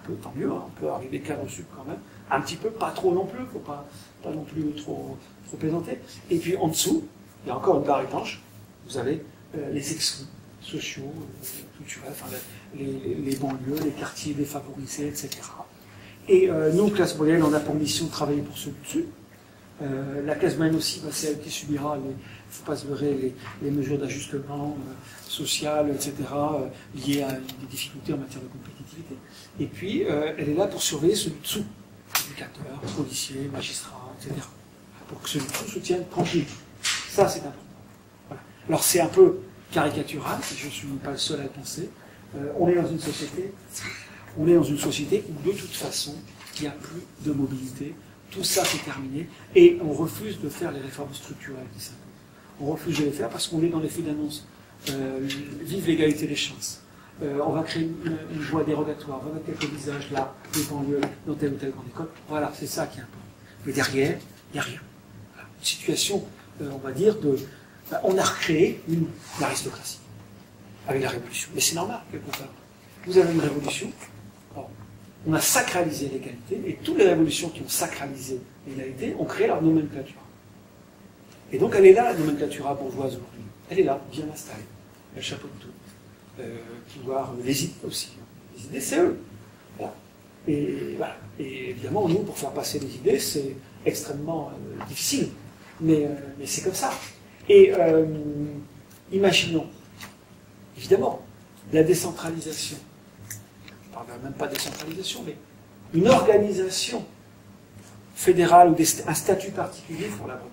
A: peu, tant mieux, hein, on peut arriver qu'à au sud quand même. Un petit peu, pas trop non plus, faut pas non plus trop plaisanter. Et puis en dessous, il y a encore une barre étanche, vous avez les exclus sociaux, culturels, enfin, les banlieues, les quartiers défavorisés, etc. Et nous, classe moyenne, on a pour mission de travailler pour ceux du dessus. La classe moyenne aussi, bah, c'est elle qui subira, il ne faut pas se leurrer, les mesures d'ajustement social, etc., liées à des difficultés en matière de compétitivité. Et puis, elle est là pour surveiller ceux du dessous, éducateurs, policiers, magistrats, etc., pour que ceux du dessous se tiennent tranquilles. Ça, c'est important. Voilà. Alors, c'est un peu caricatural, je ne suis pas le seul à le penser. On est dans une société où, de toute façon, il n'y a plus de mobilité. Tout ça, c'est terminé. Et on refuse de faire les réformes structurelles qui s'imposent. On refuse de les faire parce qu'on est dans l'effet d'annonce. Vive l'égalité des chances. On va créer une voie dérogatoire. On va mettre quelques visages là, des banlieues, dans telle ou telle grande école. Voilà, c'est ça qui est important. Mais derrière, il n'y a rien. Voilà. Une situation, on va dire, on a recréé une aristocratie avec la Révolution. Mais c'est normal, quelque part. Vous avez une révolution, on a sacralisé l'égalité, et toutes les révolutions qui ont sacralisé l'égalité ont créé leur nomenclature. Et donc elle est là, la nomenclature bourgeoise aujourd'hui. Elle est là, bien installée. Elle chapeaute tout. Pouvoir, les idées aussi. Les idées, c'est eux. Voilà. Et, voilà. Et évidemment, nous, pour faire passer les idées, c'est extrêmement difficile. Mais c'est comme ça. Et imaginons, évidemment, la décentralisation. Je ne parle même pas de décentralisation, mais une organisation fédérale ou un statut particulier pour la Bretagne.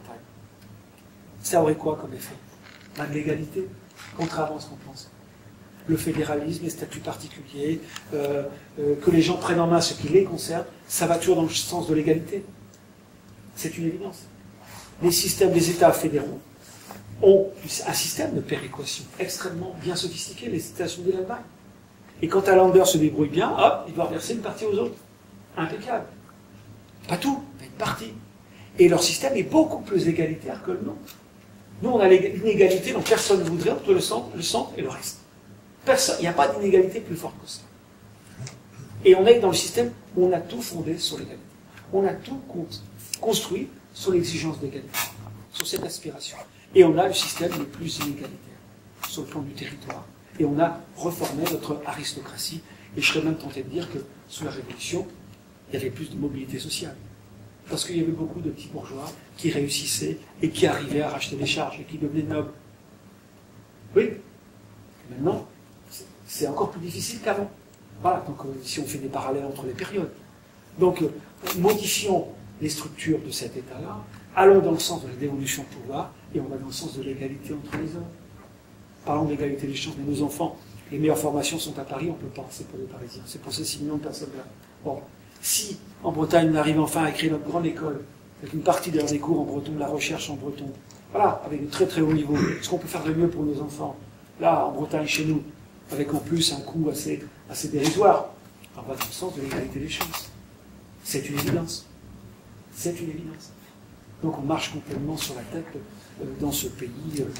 A: Ça aurait quoi comme effet? De l'égalité, contrairement à ce qu'on pense. Le fédéralisme, les statuts particuliers, que les gens prennent en main ce qui les concerne, ça va toujours dans le sens de l'égalité. C'est une évidence. Les systèmes des États fédéraux ont un système de péréquation extrêmement bien sophistiqué, les États-Unis et l'Allemagne. Et quand un lander se débrouille bien, hop, il doit reverser une partie aux autres. Impeccable. Pas tout, mais une partie. Et leur système est beaucoup plus égalitaire que le nôtre. Nous, on a une égalité dont personne ne voudrait entre le centre et le reste. Personne. Il n'y a pas d'inégalité plus forte que ça. Et on est dans le système où on a tout fondé sur l'égalité. On a tout construit sur l'exigence d'égalité, sur cette aspiration. Et on a le système le plus inégalitaire sur le plan du territoire. Et on a reformé notre aristocratie. Et je serais même tenté de dire que sous la Révolution, il y avait plus de mobilité sociale. Parce qu'il y avait beaucoup de petits bourgeois qui réussissaient et qui arrivaient à racheter des charges et qui devenaient nobles. Oui. Maintenant, c'est encore plus difficile qu'avant. Voilà, donc si on fait des parallèles entre les périodes. Donc, modifions les structures de cet État-là, allons dans le sens de la dévolution de pouvoir, et on va dans le sens de l'égalité entre les hommes. Parlons d'égalité des chances, mais nos enfants, les meilleures formations sont à Paris, on ne peut pas, c'est pour les Parisiens, c'est pour ces 6 millions de personnes-là. Bon, si en Bretagne on arrive enfin à créer notre grande école, avec une partie des cours en breton, de la recherche en breton, voilà, avec de très très haut niveau, ce qu'on peut faire de mieux pour nos enfants, là, en Bretagne, chez nous, avec en plus un coût assez dérisoire, on va dans le sens de l'égalité des chances. C'est une évidence. C'est une évidence. Donc on marche complètement sur la tête dans ce pays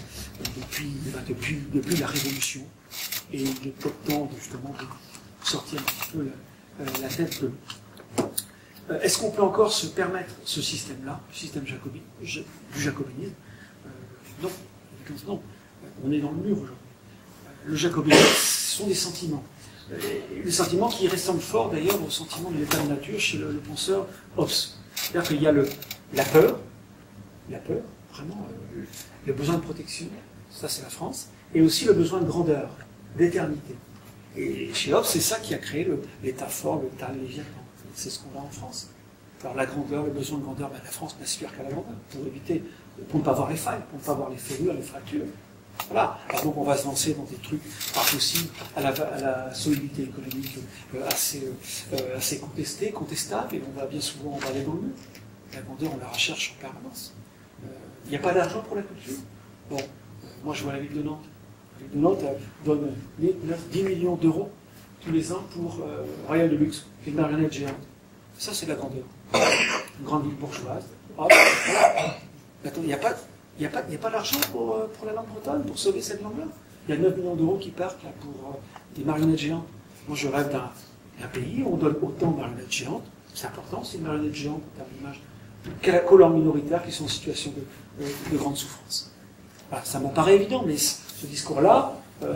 A: depuis la Révolution. Et il est temps justement de sortir un petit peu la tête de l'eau. Est-ce qu'on peut encore se permettre ce système-là, le système du jacobinisme? Non. Non. On est dans le mur aujourd'hui. Le jacobinisme, ce sont des sentiments. Des sentiments qui ressemblent fort d'ailleurs aux sentiments de l'état de nature chez le penseur Hobbes. C'est-à-dire qu'il y a la peur, vraiment, le besoin de protection, ça c'est la France, et aussi le besoin de grandeur, d'éternité. Et chez Hobbes, c'est ça qui a créé l'état fort, l'état léviathan. C'est ce qu'on a en France. Alors la grandeur, le besoin de grandeur, ben, la France n'aspire qu'à la grandeur, pour ne pas voir les failles, pour ne pas voir les fêlures, les fractures. Voilà. Alors donc on va se lancer dans des trucs pas possibles, à la solidité économique assez contestable, et on va bien souvent aller dans le mur. La grandeur, on la recherche en permanence. Il n'y a pas d'argent pour la culture. Bon, moi je vois la ville de Nantes. La ville de Nantes donne 10 millions d'euros tous les ans pour Royal de Luxe, une marionnette géante. Ça c'est de la grandeur. Une grande ville bourgeoise. Hop, voilà. Attends, il n'y a pas d'argent pour la langue bretonne, pour sauver cette langue-là. Il y a 9 millions d'euros qui partent là, pour des marionnettes géantes. Moi, je rêve Un pays où on donne autant de marionnettes géantes, c'est important, c'est une marionnette géante en termes d'image, qu'aux langues minoritaires qui sont en situation de grande souffrance. Voilà, ça m'apparaît évident, mais ce discours-là,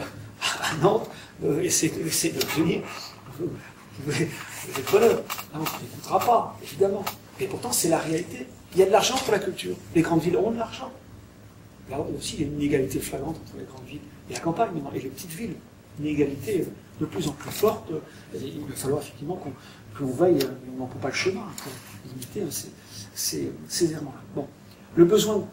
A: à Nantes, essaie de venir, vous êtes bonheur. Non, on n'écoutera pas, évidemment. Mais pourtant, c'est la réalité. Il y a de l'argent pour la culture. Les grandes villes ont de l'argent. Là aussi, il y a une inégalité flagrante entre les grandes villes et la campagne, et les petites villes. Une égalité de plus en plus forte. Il va falloir effectivement qu'on veille, on n'en prend pas le chemin pour limiter ces errements-là. Bon. Le besoin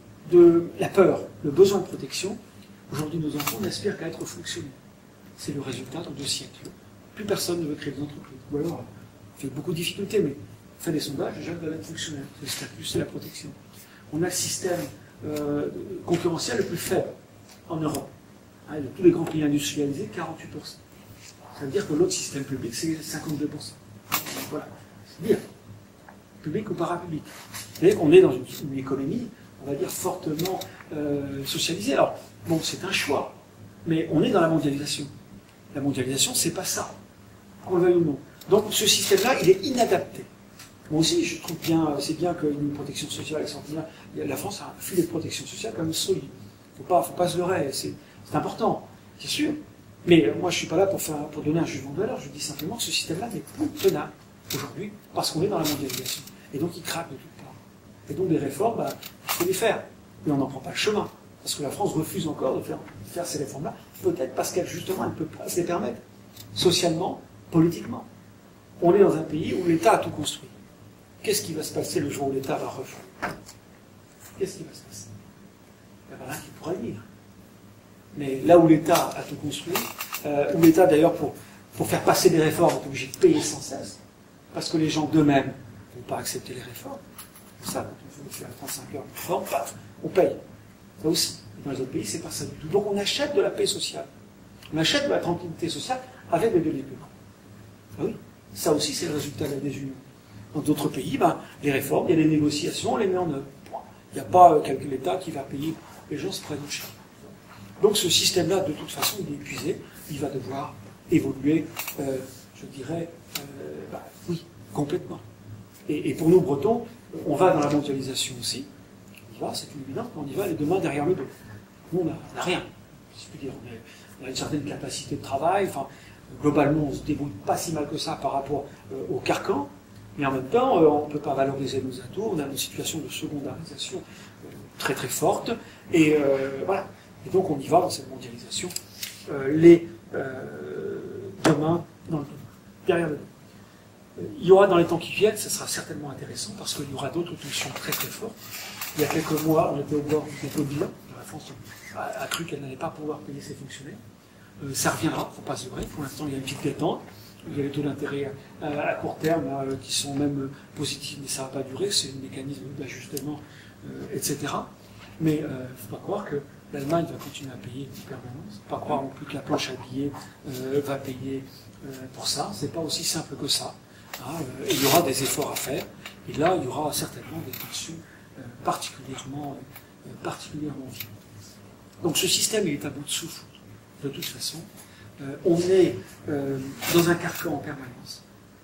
A: de la peur, le besoin de protection, aujourd'hui nos enfants n'aspirent qu'à être fonctionnaires. C'est le résultat de 2 siècles. Plus personne ne veut créer des entreprises. Ou alors, on fait beaucoup de difficultés, mais on fait des sondages, les jeunes veulent être fonctionnaires. C'est le statut, c'est la protection. On a le système concurrentiel le plus faible en Europe. De tous les grands pays industrialisés, 48%. Ça veut dire que l'autre système public, c'est 52%. Voilà. C'est dire, public ou parapublic. Vous voyez qu'on est dans une économie, on va dire, fortement socialisée. Alors, bon, c'est un choix, mais on est dans la mondialisation. La mondialisation, c'est pas ça. Qu'on le veuille ou non. Donc, ce système-là, il est inadapté. Moi aussi, je trouve bien, c'est bien qu'il y ait une protection sociale extraordinaire. La France a un filet de protection sociale quand même solide. Faut pas se leurrer. C'est important, c'est sûr. Mais moi, je ne suis pas là pour donner un jugement de valeur. Je dis simplement que ce système-là n'est plus tenable aujourd'hui parce qu'on est dans la mondialisation. Et donc, il craque de toutes parts. Et donc, les réformes, il faut les faire. Mais on n'en prend pas le chemin. Parce que la France refuse encore de faire ces réformes-là. Peut-être parce qu'elle, justement, elle ne peut pas se les permettre. Socialement, politiquement. On est dans un pays où l'État a tout construit. Qu'est-ce qui va se passer le jour où l'État va refaire? Qu'est-ce qui va se passer? Il n'y a rien qui pourra le dire. Mais là où l'État a tout construit, où l'État d'ailleurs pour faire passer des réformes est obligé de payer sans cesse, parce que les gens d'eux-mêmes ne vont pas accepter les réformes. Ça, quand on veut faire 35 heures de réforme, paf, on paye. Ça aussi. Dans les autres pays, c'est pas ça du tout. Donc on achète de la paix sociale. On achète de la tranquillité sociale avec des délais paiements. Ah oui, ça aussi c'est le résultat de la désunion. Dans d'autres pays, les réformes, il y a des négociations, on les met en œuvre. Il n'y a pas l'État qui va payer. Les gens se prennent au cher. Donc ce système-là, de toute façon, il est épuisé. Il va devoir évoluer, je dirais, oui, complètement. Et pour nous, Bretons, on va dans la mondialisation aussi. On y va, c'est une évidence, mais on y va les deux mains derrière le dos. Nous, on n'a rien. Si je puis dire, on a une certaine capacité de travail. Enfin, globalement, on se débrouille pas si mal que ça par rapport au carcan. Mais en même temps, on ne peut pas valoriser nos atouts. On a une situation de secondarisation très très forte. Et voilà. Et donc on y va dans cette mondialisation, les deux mains dans le dos, derrière le dos. Il y aura dans les temps qui viennent, ce sera certainement intéressant, parce qu'il y aura d'autres tensions très très fortes. Il y a quelques mois, on était au bord du bilan. La France a cru qu'elle n'allait pas pouvoir payer ses fonctionnaires. Ça reviendra, il ne faut pas se leurrer. Pour l'instant, il y a une petite détente. Il y a les taux d'intérêt à court terme qui sont même positifs, mais ça ne va pas durer. C'est un mécanisme d'ajustement, etc. Mais il ne faut pas croire que l'Allemagne va continuer à payer en permanence. Il ne faut pas croire non plus que la planche à billets va payer pour ça. Ce n'est pas aussi simple que ça. Il y aura des efforts à faire. Et là, il y aura certainement des tensions particulièrement vives. Donc ce système, il est à bout de souffle, de toute façon. On est dans un carcan en permanence.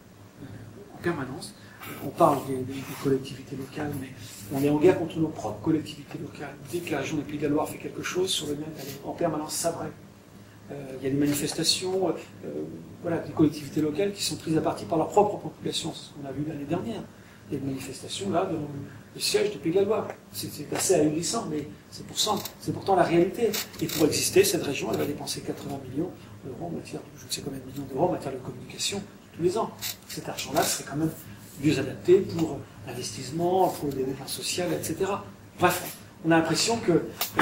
A: On parle des collectivités locales, mais on est en guerre contre nos propres collectivités locales. Dès que la région des Pays de la Loire fait quelque chose, sur le même, elle est en permanence sabrée. Il y a des manifestations, des collectivités locales qui sont prises à partie par leur propre population. C'est ce qu'on a vu l'année dernière. Il y a des manifestations là devant le siège des Pays de la Loire. C'est assez ahurissant, mais c'est pourtant la réalité. Et pour exister, cette région, elle va dépenser 80 millions d'euros en matière, je ne sais combien de millions d'euros en matière de communication tous les ans. Cet argent-là serait quand même mieux adapté pour l'investissement, pour le développement social, etc. Bref, on a l'impression que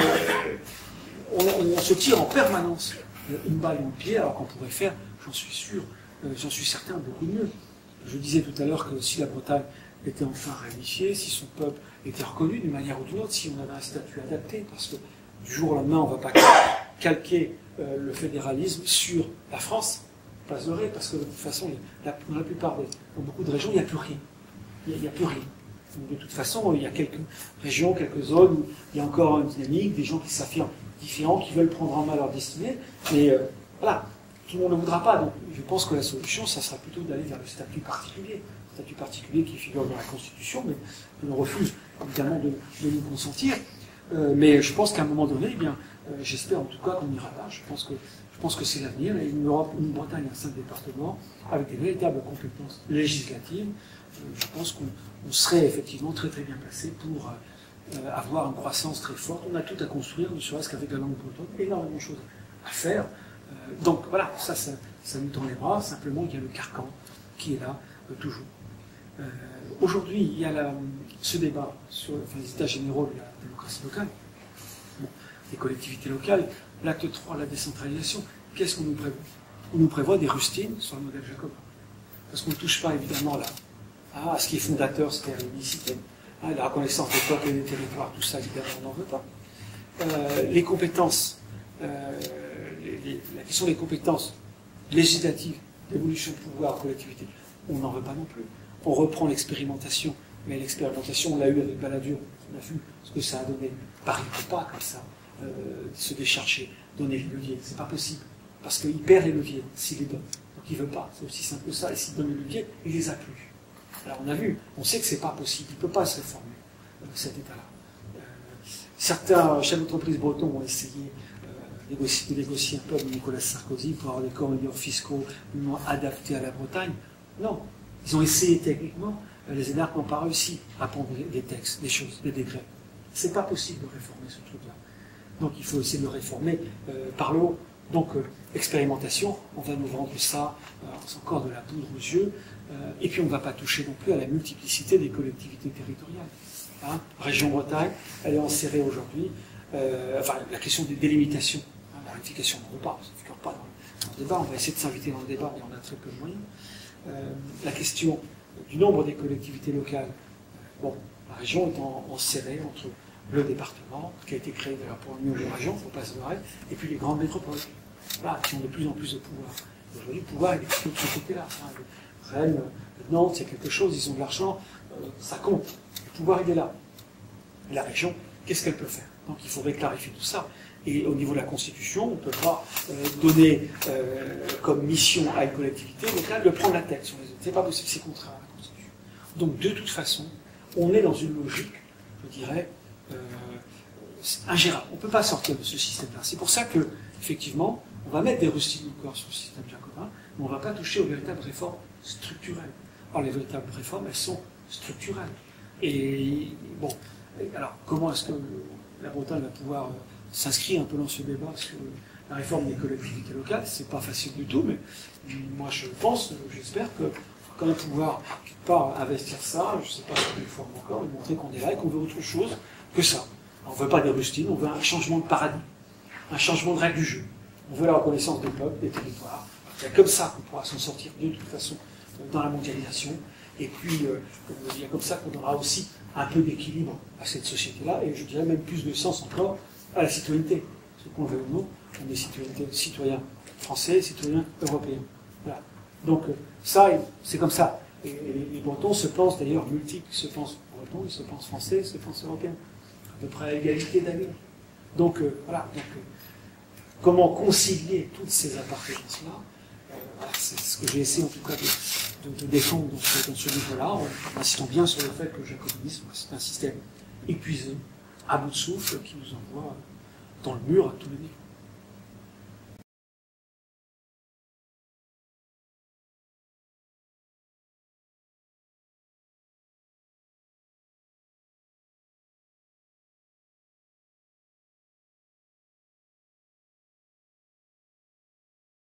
A: on se tire en permanence une balle dans le pied, alors qu'on pourrait faire, j'en suis certain, beaucoup mieux. Je disais tout à l'heure que si la Bretagne était enfin réunifiée, si son peuple était reconnu d'une manière ou d'une autre, si on avait un statut adapté, parce que du jour au lendemain, on ne va pas calquer le fédéralisme sur la France, pas se leurrer, parce que de toute façon, dans la plupart dans beaucoup de régions, il n'y a plus rien. Il n'y a plus rien. Donc, de toute façon, il y a quelques régions, quelques zones où il y a encore une dynamique, des gens qui s'affirment différents, qui veulent prendre en main leur destinée. Mais voilà, tout le monde ne le voudra pas. Donc je pense que la solution, ça sera plutôt d'aller vers le statut particulier. Le statut particulier qui figure dans la Constitution, mais on refuse évidemment de nous consentir. Mais je pense qu'à un moment donné, eh bien, j'espère en tout cas qu'on ira là. Je pense que c'est l'avenir. Et une Europe, une Bretagne, un 5 départements, avec des véritables compétences législatives, je pense qu'on serait effectivement très très bien placé pour avoir une croissance très forte. On a tout à construire, ne serait-ce qu'avec la langue bretonne, énormément de choses à faire. Donc voilà, ça nous tend les bras, simplement il y a le carcan qui est là toujours. Aujourd'hui, il y a ce débat sur les états généraux de la démocratie locale, les collectivités locales, l'acte 3, la décentralisation. Qu'est-ce qu'on nous prévoit? On nous prévoit des rustines sur le modèle jacobin. Parce qu'on ne touche pas évidemment là à ce qui est fondateur, c'est-à-dire l'unicité, la reconnaissance des peuples et des territoires, tout ça évidemment on n'en veut pas. Les compétences, la question des compétences législatives, d'évolution de pouvoir, collectivité, on n'en veut pas non plus. On reprend l'expérimentation, mais l'expérimentation, on l'a eu avec Balladur, on a vu ce que ça a donné. Paris ne peut pas, comme ça, se décharger, donner les leviers. C'est pas possible, parce qu'il perd les leviers s'il les donne. Donc il ne veut pas, c'est aussi simple que ça, et s'il donne les leviers, il les a plus. Alors on a vu, on sait que c'est pas possible, il ne peut pas se réformer, cet état-là. Certains chefs d'entreprise bretons ont essayé de négocier un peu avec Nicolas Sarkozy pour avoir des corridors fiscaux adaptés à la Bretagne. Non, ils ont essayé techniquement, les énarques n'ont pas réussi à prendre des textes, des choses, des décrets. C'est pas possible de réformer ce truc-là. Donc il faut essayer de le réformer par le haut. Donc expérimentation, on va nous vendre ça, c'est encore de la poudre aux yeux, et puis on ne va pas toucher non plus à la multiplicité des collectivités territoriales. Hein, Région Bretagne, elle est enserrée aujourd'hui. Enfin, la question des délimitations, la ratification, on ne veut pas, ça ne figure pas dans le débat, on va essayer de s'inviter dans le débat, mais on a très peu de moyens. La question du nombre des collectivités locales, bon, la région est enserrée entre le département, qui a été créé d'ailleurs pour l'Union des régions, il ne faut pas se leurrer, et puis les grandes métropoles, voilà, qui ont de plus en plus de pouvoir. Aujourd'hui, le pouvoir, il est plutôt de ce côté-là. Rennes, Nantes, c'est quelque chose, ils ont de l'argent, ça compte. Le pouvoir, il est là. Et la région, qu'est-ce qu'elle peut faire? Donc il faudrait clarifier tout ça. Et au niveau de la Constitution, on ne peut pas donner comme mission à une collectivité locale de prendre la tête sur les autres. C'est pas possible, c'est contraire à la Constitution. Donc de toute façon, on est dans une logique, je dirais, ingérable. On ne peut pas sortir de ce système-là. C'est pour ça que, effectivement, on va mettre des rustines encore sur le système jacobin, mais on ne va pas toucher aux véritables réformes structurelles. Alors les véritables réformes, elles sont structurelles. Et bon, alors comment est-ce que la Bretagne va pouvoir s'inscrire un peu dans ce débat sur la réforme des collectivités locales? C'est pas facile du tout, mais moi je pense, j'espère que quand même pouvoir quelque part investir ça, je ne sais pas sur quelle forme encore, et montrer qu'on est là et qu'on veut autre chose que ça. On ne veut pas des rustines, on veut un changement de paradigme, un changement de règle du jeu. On veut la reconnaissance des peuples, des territoires. C'est comme ça qu'on pourra s'en sortir de toute façon dans la mondialisation. Et puis, il y a comme ça qu'on aura aussi un peu d'équilibre à cette société-là, et je dirais même plus de sens encore à la citoyenneté. Ce qu'on veut ou non, on est citoyens français, citoyens européens. Voilà. Donc ça, c'est comme ça. Et les Bretons se pensent d'ailleurs multiples, ils se pensent Bretons, ils se pensent français, ils se pensent européens. À peu près à égalité d'ailleurs. Donc voilà. Donc, comment concilier toutes ces appartenances-là, c'est ce que j'ai essayé en tout cas de défendre dans ce livre-là, en insistant bien sur le fait que le jacobinisme, c'est un système épuisé, à bout de souffle, qui nous envoie dans le mur à tous les niveaux.